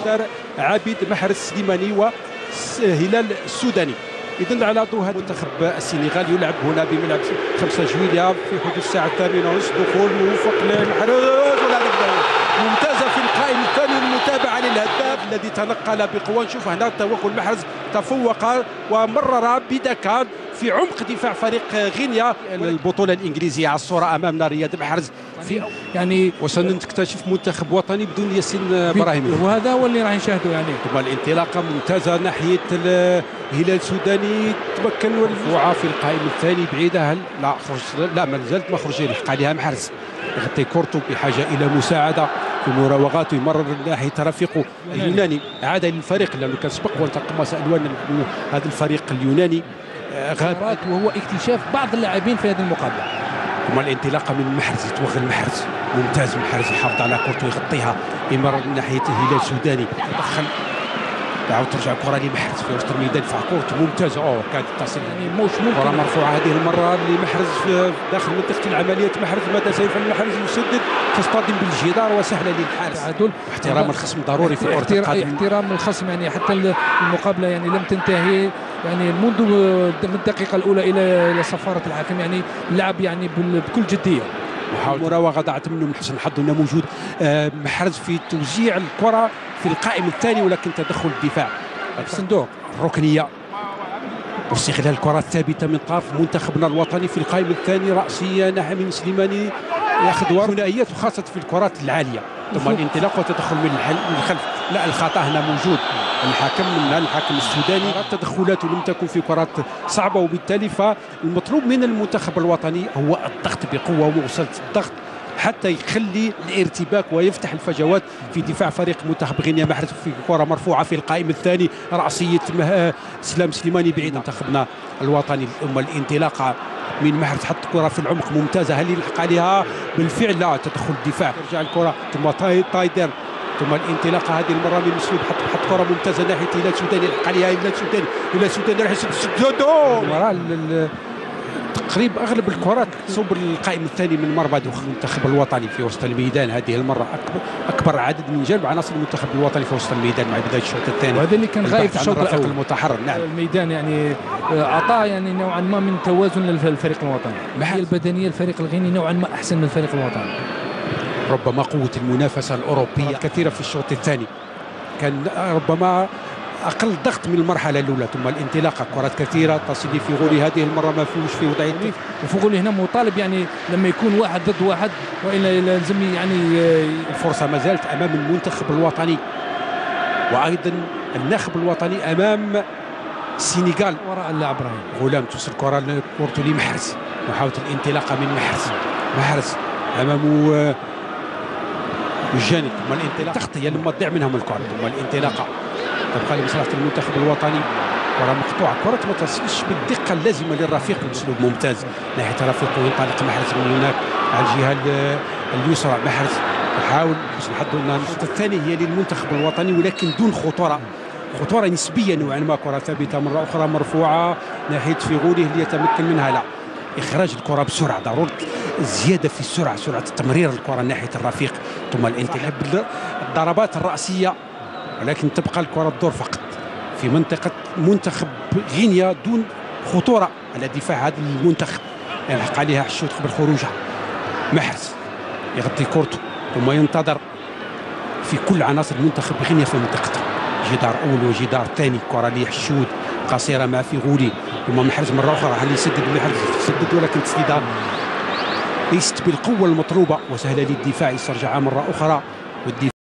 يسار عبيد محرز سليماني وهلال السوداني. إذن على ضوء هذا منتخب السنغال يلعب هنا بملعب 5 جويلية في حدود الساعة 8:30. دخول موفق لمحرز والهدف ممتازة في القائم الثاني. المتابعة للهداف الذي تنقل بقوة. نشوف هنا توغل محرز تفوق ومرر بدكان في عمق دفاع فريق غينيا. البطولة الإنجليزية على الصورة أمامنا رياض محرز في يعني وسنكتشف منتخب وطني بدون ياسين ابراهيم، وهذا هو اللي راح نشاهده. يعني ثم الانطلاقة ممتازة ناحية الهلال السوداني. تمكن والفوعة في القائم الثاني بعيدة. هل لا خرج؟ لا ما زالت ما خرج. يلحق عليها محرز يغطي كورتو بحاجة إلى مساعدة في مراوغاته. يمرر ناحية رفيقه اليوناني. عاد للفريق لأنه كان سبق وتقمص ألوان هذا الفريق اليوناني. غاب وهو اكتشاف بعض اللاعبين في هذه المقابلة. ثم الانطلاقه من محرز. يتوغل محرز ممتاز. محرز يحافظ على كورته يغطيها. يمرر من ناحيه الهلال السوداني. دخل تعاود ترجع الكره لمحرز في وسط الميدان. دفع كورته ممتازه. كانت تصل يعني مش ممكن. كره مرفوعه هذه المره لمحرز في داخل منطقه العمليات. محرز ماذا سيفعل محرز؟ يسدد تصطدم بالجدار وسهله للحارس. احترام الخصم ضروري في كره القدم. احترام الخصم يعني حتى المقابله يعني لم تنتهي يعني منذ الدقيقه الاولى الى صفاره الحكم. يعني اللعب يعني بكل جديه. المراوغه ضاعت منه من حسن حظه انه موجود محرز في توزيع الكره في القائم الثاني، ولكن تدخل الدفاع. الصندوق الركنيه واستغلال الكره الثابته من طرف منتخبنا الوطني في القائم الثاني. راسيه نحن من سليماني ياخذ ثنائيات وخاصه في الكرات العاليه. ثم الانطلاق وتدخل من الخلف. لا الخطا هنا موجود. الحكم السوداني تدخلاته لم تكن في كرات صعبه، وبالتالي فالمطلوب من المنتخب الوطني هو الضغط بقوه ومواصله الضغط حتى يخلي الارتباك ويفتح الفجوات في دفاع فريق منتخب غينيا. محرز في كره مرفوعه في القائم الثاني. راسيه سلام سليماني بعيد منتخبنا الوطني. ثم الانطلاقه من محرز حط كره في العمق ممتازه. هل يلحق عليها؟ بالفعل لا. تدخل الدفاع. ترجع الكره ثم تايدر. ثم الانطلاقه هذه المره من مسلوب. حط كره ممتازه ناحيه الهلال السوداني. يلحق عليها الهلال السوداني راح يسدد وراء تقريب اغلب الكرات تصوب القائم الثاني من مرمى المنتخب الوطني في وسط الميدان. هذه المره اكبر عدد من جانب عناصر المنتخب الوطني في وسط الميدان مع بدايه الشوط الثاني. وهذا اللي كان غايب في الشوط الاول المتحرر. نعم الميدان يعني اعطاه يعني نوعا ما من توازن للفريق الوطني. الناحيه البدنيه الفريق الغيني نوعا ما احسن من الفريق الوطني. ربما قوه المنافسه الاوروبيه كثيره في الشوط الثاني كان ربما اقل ضغط من المرحله الاولى. ثم الانطلاقه كرات كثيره تصل في غولي. هذه المره ما فيهوش في وضعيه. وفغولي هنا مطالب يعني لما يكون واحد ضد واحد والا لازم يعني الفرصه ما زالت امام المنتخب الوطني وايضا الناخب الوطني امام السنغال. وراء اللاعب ابراهيم غلام توصل كره لكورتو لمحرز. محاوله الانطلاقه من محرز امامه الجانب. ثم الانطلاقه تغطيه لما تضيع منهم الكره. ثم الانطلاقه تبقى لمصلحه المنتخب الوطني. كره مقطوعه. كره ما تصلش بالدقه اللازمه للرفيق. باسلوب ممتاز ناحيه رفيقه. ينطلق محرز من هناك على الجهه اليسرى. محرز يحاول حسن حظه. النقطه الثانيه هي للمنتخب الوطني ولكن دون خطوره نسبيه نوعا ما. كره ثابته مره اخرى مرفوعه ناحيه فيغولي. هل يتمكن منها؟ لا. اخراج الكره بسرعه. ضروري الزياده في السرعه. سرعه تمرير الكره ناحيه الرفيق. ثم الانطلاق بالضربات الراسيه، ولكن تبقى الكره تدور فقط في منطقه منتخب غينيا دون خطوره على دفاع هذا المنتخب. يلحق عليها الشوط قبل خروجها. محرز يغطي كورته ثم ينتظر في كل عناصر منتخب غينيا في منطقته. جدار اول وجدار ثاني. كره لحشود قصيره مع فيغولي. ثم محرز مره اخرى. هل يسدد؟ محرز يسدد ولكن تسديدها ليست بالقوه المطلوبه وسهله للدفاع. يسترجعها مره اخرى والدفاع